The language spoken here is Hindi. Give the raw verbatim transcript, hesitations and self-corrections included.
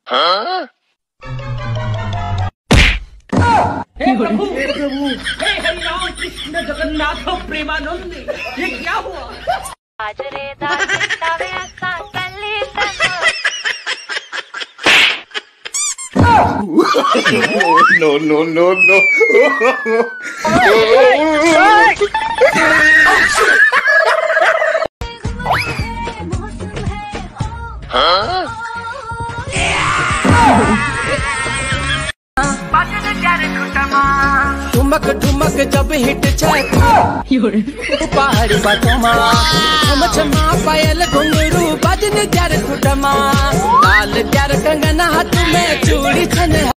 हाँ? हे प्रभु, हे प्रभु, हे हरिराम कृष्ण जगन्नाथ प्रेमानंद, ये क्या हुआ? आज रे no, no, no, no. Huh? ठुमक ठुमक जब हिट पहाड़ी बाटोमा छमा पायल घुंगरू बजन त्यार खुटमा लाल त्यार कंगना हाथ में चूड़ी छन